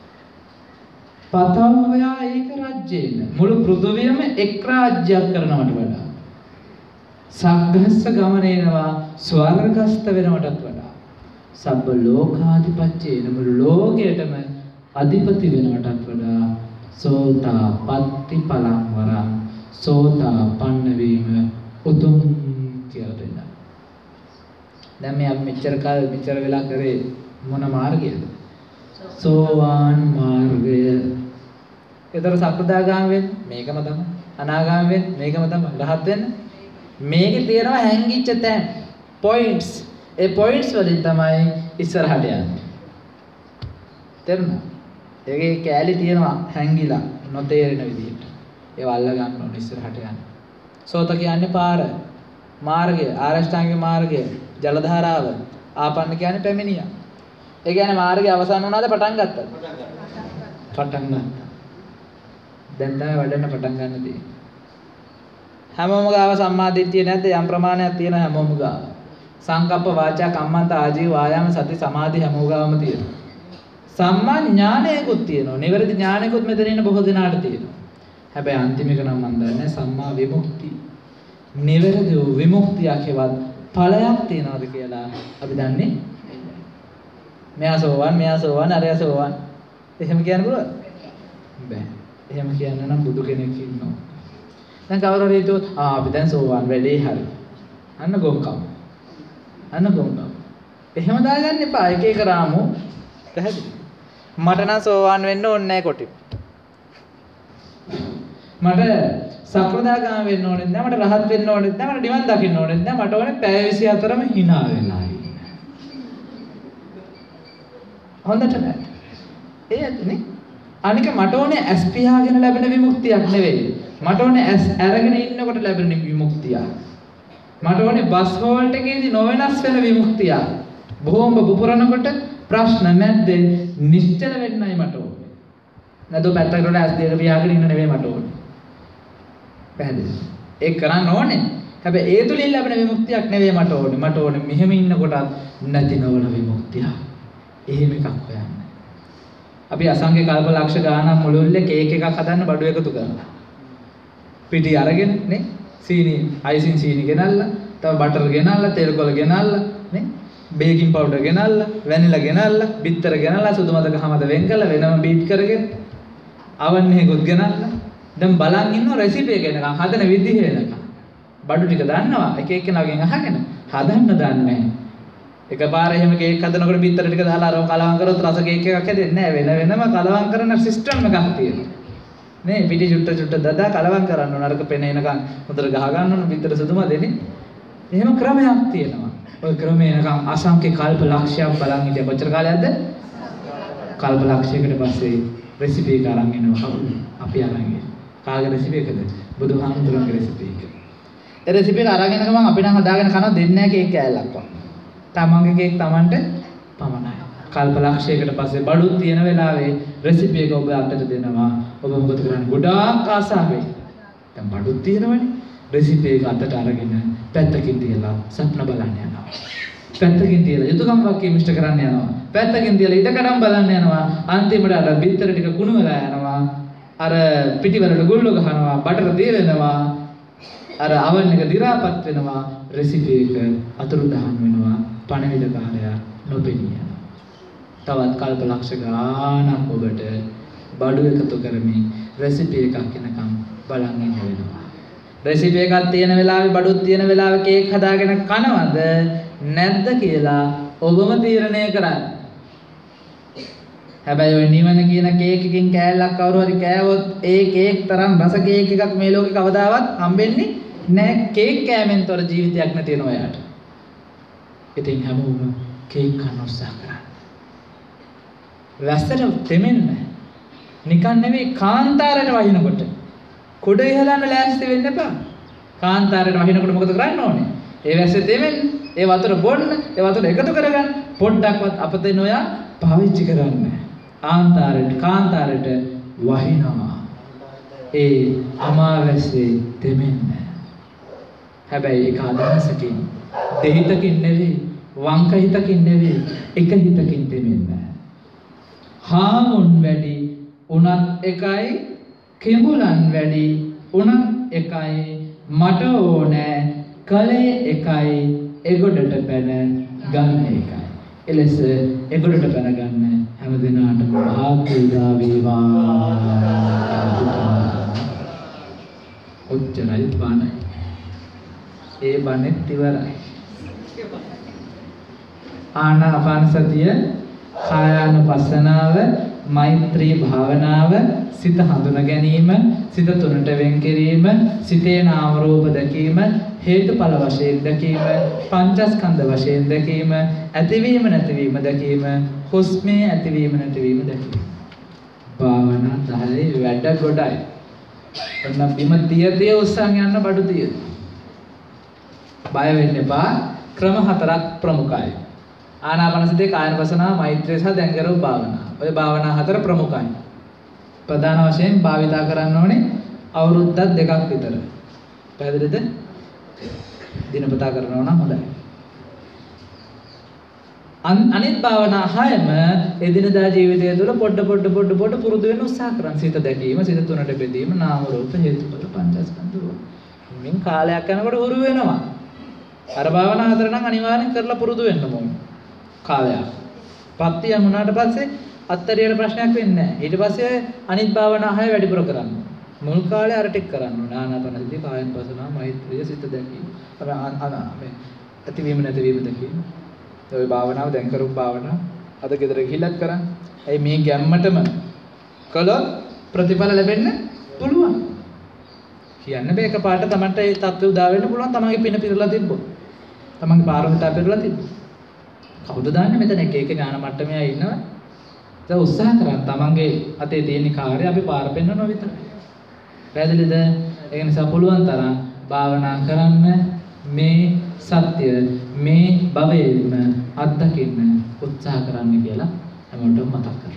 පතවයා ඒක රාජ්‍යයෙන් මුළු පෘථුවියම එක් රාජ්‍යයක් කරනවට වඩා සග්ගස්ස ගමනේනවා ස්වර්ගස්ත වෙනවටත් වඩා සබ්බ ලෝකාධිපත්‍යේන මුළු ලෝකයටම අධිපති වෙනවටත් වඩා සෝතා පත්ති පලං වරං සෝතා පන්න වීම උතුම් කියලා දෙන්නා. දැන් මේ අපි මෙච්චර කාල මෙච්චර වෙලා කරේ මොන මාර්ගයද? සෝවාන් මාර්ගය. ඒතර සක්‍රදාගාම වෙන්නේ මේකම තමයි. අනාගාම වෙන්නේ මේකම තමයි. රහත් වෙන්නේ මේකේ තියෙනවා හැංගිච්ච තැන් පොයින්ට්ස්. ඒ පොයින්ට්ස් වලින් තමයි ඉස්සරහට යන්නේ. තේරුණා? ඒකේ කැලි තියෙනවා හැංගිලා නොතේරෙන විදිහට. ඒව අල්ල ගන්න ඕනේ ඉස්සරහට යන්න. සෝත කියන්නේ පාර, මාර්ගය, ආරෂ්ඨාංගික මාර්ගය, ජල ධාරාව, ආපන්න කියන්නේ පැමිණියා. ඒ කියන්නේ මාර්ගය අවසන් වුණාද පටන් ගත්තද? පටන් ගත්තා. දැන් තමයි වඩන්න පටන් ගන්න දේ. හැමෝම ගාව සම්මා දිට්ඨිය නැද්ද? යම් ප්‍රමාණයක් තියෙන හැමෝම ගාව. සංකප්ප වාචා කම්මන්ත ආජීව වායාම සති සමාධි හැමෝම ගාවම තියෙනවා. සම්මා ඥානයකුත් තියෙනවා. නිවැරදි ඥානයකුත් මෙතන ඉන්න බොහෝ දෙනාට තියෙනවා. හැබැයි අන්තිම එක නම් මම දන්නේ සම්මා විමුක්තිය. නිවැරදි වූ විමුක්තියක් හේවත් ඵලයක් තියනවාද කියලා අපි දන්නේ. මෙයා සෝවන්, මෙයා සෝවන්, අරයා සෝවන්. එහෙම කියන්න පුළුවන්ද? බෑ. එහෙම කියන්න නම් බුදු කෙනෙක් ඉන්නවා. දැන් කවුරු හරි හිතුවොත් ආ අපි දැන් සෝවන් වැඩේ හරි. අන්න ගොංකම්. අන්න ගොංකම්. එහෙම දාගන්න එපා. එක එක රාමු. පැහැදිලි. මට නම් සෝවන් වෙන්න ඕනේ නැහැ කොටි. මට සක්‍රදාගාම වෙන්න ඕනෙත් නැහැ. මට රහත් වෙන්න ඕනෙත් නැහැ. මට නිවන් දකින්න ඕනෙත් නැහැ. මට ඕනේ පැය විසිහතරම hina වෙලා ඉන්න. හොඳට නෑ. ඒ ඇත්තනේ. අනික මට ඕනේ ඇස් පියාගෙන ලැබෙන විමුක්තියක් නෙවෙයි. මට ඕනේ ඇස් අරගෙන ඉන්නකොට ලැබෙන විමුක්තිය. මට ඕනේ බස් හෝල්ට් එකේදී නොවෙනස් වෙන විමුක්තිය. බොහොම පුපුරනකොට ප්‍රශ්න නැද්දේ නිශ්චල වෙන්නයි මට ඕනේ. නැදෝ පැත්තකට ඇස් දෙක පියාගෙන ඉන්න නෙවෙයි මට ඕනේ. පැහැදිලි. ඒක කරන්න ඕනේ. හැබැයි ඒ තුලින් ලැබෙන විමුක්තියක් නෙවෙයි මට ඕනේ. මට ඕනේ මෙහෙම ඉන්නකොට නැති නොවන විමුක්තිය. එහෙම එකක් හොයන්න. අපි අසංගේ කල්ප ලක්ෂ ගාණක් මුළුල්ලේ කේක් එකක් හදන්න බඩු එකතු කරනවා. පිටි අරගෙන නේ සීනි අයිසින් සීනි ගෙනල්ලා, තව බටර් ගෙනල්ලා, තෙල් කොළ ගෙනල්ලා නේ බේකින් පවුඩර් ගෙනල්ලා, වැනිලා ගෙනල්ලා, බිත්තර ගෙනල්ලා, සුදු මද ගහමද වෙන් කරලා වෙනම බීට් කරගෙන අවන්නේ එකකුත් ගෙනල්ලා දැන් බලන් ඉන්න රෙසිපි එක එනකන් හදන විදිහ එනකන් බඩු ටික දන්නවා එක එක්කෙනාගෙන් අහගෙන හදන්න දන්නේ එකපාර එහෙම කේක් හදනකොට බිත්තර ටික දාලා අරව කලවම් කරොත් රස කේක් එකක් හැදෙන්නේ නැහැ වෙන වෙනම කලවම් කරන සිස්ටම් එකක් තියෙනවා නේ පිටි චුට්ට චුට්ට දදා කලවම් කරන්න ඕන අරක පෙන එනකන් හොඳට ගහ ගන්න ඕන බිත්තර සුදුම දෙන්නේ එහෙම ක්‍රමයක් තියෙනවා ඔය ක්‍රමය එනකන් අසංඛ්‍ය කල්ප ලක්ෂයක් බලන් ඉඳලා කොච්චර කාලයක්ද කල්ප ලක්ෂයකට පස්සේ රෙසිපි එක අරන් එනවා අපි අරන් එන්නේ කාගේ රෙසිපි එකද බුදුහාමුදුරන්ගේ රෙසිපි එක ඒ රෙසිපි එක අරගෙන ගමන් අපි නම් හදාගෙන කනවා දෙන්නේ නැහැ කේක් කෑල්ලක් වගේ තමන්ගේ කේක් තමන්ට පමණයි කල්ප ලක්ෂයකට පස්සේ බඩුත් තියෙන වෙලාවේ රෙසිපි එක ඔබ අතට දෙනවා ඔබ මොකද කරන්නේ ගොඩාක් ආසාවෙන් දැන් බඩුත් තියෙනවනේ රෙසිපි එක අතට අරගෙන පැත්තකින් තියලා සප්න බලන්න යනවා. පැත්තකින් තියලා යුතුයකම් වාක්‍ය ඉෂ්ට කරන්න යනවා. පැත්තකින් තියලා ඉඩකඩම් බලන්න යනවා. අන්තිමට අර බිත්තර ටික කුණු වෙලා යනවා. අර පිටිවලට ගුල්ල ගහනවා. බටර දිය වෙනවා. අර අවන් එක දි รา පත් වෙනවා. රෙසිපි එක අතුරුදහන් වෙනවා. පණවිඩකාරයා නොපෙනී යනවා. තවත් කල්පලක්ෂ ගාණක් ඔබට බඩු එකතු කරමින් රෙසිපි එකක් එනකම් බලන් ඉන්න වෙනවා. රෙසිපි එකක් තියෙන වෙලාවේ බඩුත් තියෙන වෙලාවේ කේක් හදාගෙන කනවද නැද්ද කියලා ඔබම තීරණය කරන්න. හැබැයි ඔය නිවන කියන කේක් එකකින් කෑල්ලක් කවුරු හරි කෑවොත් ඒ කේක් තරම් රස කේක් එකක් මේ ලෝකේ කවදාවත් හම්බෙන්නේ නැහැ. කේක් කෑමෙන් තොර ජීවිතයක් නැති වෙනවා යාට. ඉතින් හැමෝම කේක් කන්න උත්සාහ කරන්න. වැස්සට දෙමින් නිකන් නෙවෙයි කාන්තාරයට වහිනකොට කුඩ ඉහලන්න ලෑස්ති වෙන්න එපා. කාන්තාරයට වහිනකොට මොකද කරන්න ඕනේ? ඒ වැස්සේ දෙමින් ඒ වතුර බොන්න, ඒ වතුර එකතු කරගන්න, පොඩ්ඩක්වත් අපතේ නොයා පාවිච්චි කරන්න. ආන්තාරයට කාන්තාරයට වහිනවා. ඒ අමාවැස්සේ දෙමින්. හැබැයි ඒක අදහසකින්, දෙහිතකින් නෙවෙයි, වංක හිතකින් නෙවෙයි, එක හිතකින් දෙමින්. හාමුන් වැඩි උනත් එකයි, කිඹුලන් වැඩි උනත් එකයි, මට ඕනෑ කලේ එකයි, එගොඩට පැන ගන්න එකයි. එලෙස එගොඩට පැන ගන්න හැම දිනාටම භාග්‍ය උදා වේවා. ඔච්චරයි බණ. ඒ බණෙත් ඉවරයි. ආනාපාන සතිය, කායානුපස්සනාව, මෛත්‍රී භාවනාව, සිත හඳුනා ගැනීම, සිත තුනට වෙන් කිරීම, සිතේ නාම රූප දැකීම, හේතුඵල වශයෙන් දැකීම, පංචස්කන්ධ වශයෙන් දැකීම, ඇතිවීම නැතිවීම දැකීම, හුස්මේ ඇතිවීම නැතිවීම දැකීම. භාවනා දහයේ වැඩ ගොඩයි. ඔන්න බිම තිය තිය උස්සන් යන්න බඩු තිය. බය වෙන්න එපා. ක්‍රම හතරක් ප්‍රමුඛයි. ආනාපානසතිය, කායනුපස්සනාව, මෛත්‍රිය සහ දැන්ගරව භාවනාව. ඔය භාවනා හතර ප්‍රමුඛයි. ප්‍රධාන වශයෙන් භාවිතා කරන්න ඕනේ අවුරුද්දක් දෙකක් විතර. පැහැදිලිද? දිනපතා කරනවා නම් හොඳයි. අනිත් භාවනා හයම එදිනදා ජීවිතය තුළ පොඩ පොඩ පොඩ පොඩ පුරුදු වෙන්න උත්සාහ කරන්න. සිත දැකීම, සිත තුනට බෙදීම, නාම රූප, හේතුඵල, පංචස්කන්ධ රූප. මින් කාලයක් යනකොට හුරු වෙනවා. අර භාවනා හතර නම් අනිවාර්යෙන් කරලා පුරුදු වෙන්න ඕනේ. කාලයක්. පත්තිය වුණාට පස්සේ අත්තරියට ප්‍රශ්නයක් වෙන්නේ නැහැ. ඊට පස්සේ අනිත් භාවනා හය වැඩිපුර කරන්න. මුල් කාලේ අර ටික කරන්න ඕනේ. ආනාපානසතිය, කායනුපස්සනාව, මෛත්‍රිය, සිත දැකීම. අපි මේ ඇතිවීම නැතිවීම දැකීම. ඔය භාවනාව දැන් කරපු භාවනාව අද ගෙදර ගිහිල්ලත් කරන්න. ඇයි මේ ගැම්මටම කළොත් ප්‍රතිඵල ලැබෙන්න පුළුවන්. කියන්න බෑ එකපාරට තමන්ට ඒ தත්ත්වය උදා වෙන්න පුළුවන්. තමන්ගේ පින පිරලා තිබ්බොත්. තමන්ගේ පාරමිතා පිරලා තිබ්බොත්. කවුද දන්නේ මෙතන එක එක ඥාන මට්ටමේ අය ඉන්නවා. ඒක උත්සාහ කරන් තමන්ගේ අතේ තියෙන කාර්යය අපි පාර පෙන්නනවා විතරයි. පැහැදිලිද? ඒක නිසා පුළුවන් තරම් භාවනා කරන්න, මේ සත්‍ය මේ භවයේම අත්දකින්න උත්සාහ කරන්න කියලා හැමෝටම මතක් කරගන්න.